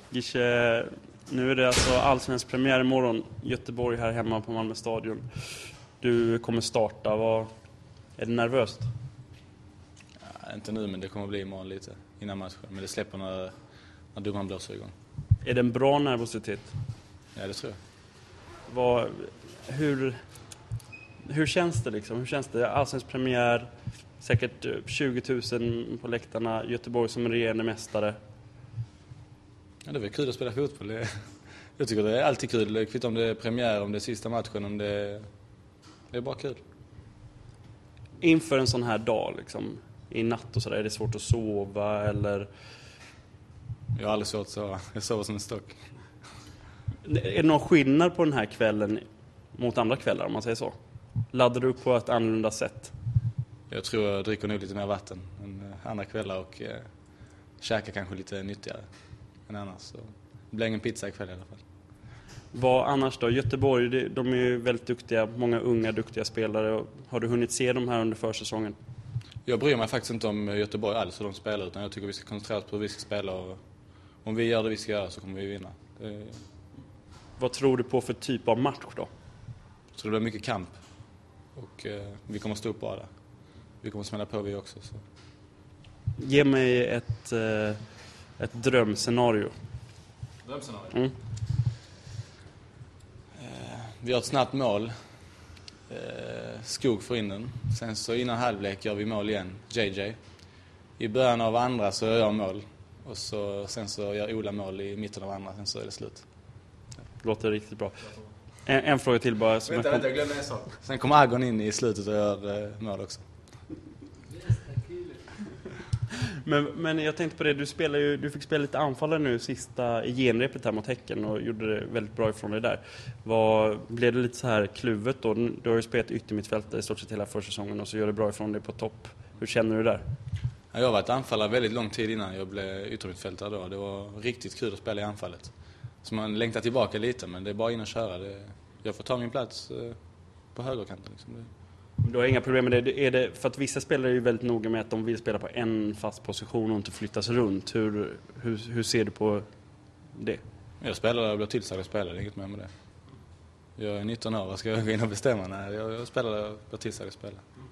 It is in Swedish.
Gische, nu är det alltså allsvensk premiär imorgon. Göteborg här hemma på Malmö stadion. Du kommer starta. Är det nervöst? Ja, inte nu, men det kommer bli imorgon lite innan matchen. Men det släpper när domaren blåser igång. Är det en bra nervositet? Ja, det tror jag. Hur känns det liksom? Hur känns det? Allsvensk premiär, säkert 20 000 på läktarna, Göteborg som regerande mästare. Ja, det är väl kul att spela fotboll. Jag tycker det är alltid kul. Det är kvitt om det är premiär, om det är sista matchen, om det är bara kul. Inför en sån här dag liksom, i natt och sådär, är det svårt att sova eller? Jag har aldrig svårt att sova. Jag sover som en stock. Är det någon skillnad på den här kvällen mot andra kvällar, om man säger så? Laddar du upp på ett annorlunda sätt? Jag tror jag dricker nog lite mer vatten än andra kvällar och käkar kanske lite nyttigare än annars. Så det blir ingen pizza ikväll i alla fall. Vad annars då? Göteborg, de är ju väldigt duktiga, många unga duktiga spelare. Har du hunnit se dem här under försäsongen? Jag bryr mig faktiskt inte om Göteborg alls hur de spelar, utan jag tycker vi ska koncentrera oss på hur vi ska spela, och om vi gör det vi ska göra så kommer vi vinna. Vad tror du på för typ av match då? Så det blir mycket kamp och vi kommer stå upp bara där. Vi kommer smälla på vi också. Så. Ge mig ett drömscenario. Drömscenario? Mm. Vi har ett snabbt mål. Skog får in den. Sen så innan halvlek gör vi mål igen. JJ. I början av andra så gör jag mål. Och sen så gör Ola mål i mitten av andra. Sen så är det slut. Låter riktigt bra. En fråga till bara. Vänta, jag glömde en sak. Sen kommer Agon in i slutet och gör mål också. Men jag tänkte på det, du fick spela lite anfallare nu sista i genrepet här mot Häcken och gjorde det väldigt bra ifrån dig där. Blev det lite så här kluvet då? Du har ju spelat yttermittfältare i stort sett hela försäsongen och så gör det bra ifrån dig på topp. Hur känner du där? Jag har varit anfallare väldigt lång tid innan jag blev yttermittfältare då. Det var riktigt kul att spela i anfallet. Så man längtar tillbaka lite, men det är bara in och köra. Jag får ta min plats på högerkanten liksom. Du har inga problem med det. Är det för att vissa spelare är ju väldigt noga med att de vill spela på en fast position och inte flyttas runt. Hur ser du på det? Jag spelar där jag blir tillsagd att spela, det är inget mer med det. Jag är 19 år, vad ska jag gå in och bestämma? Nej, jag spelar där jag blir tillsagd att spela.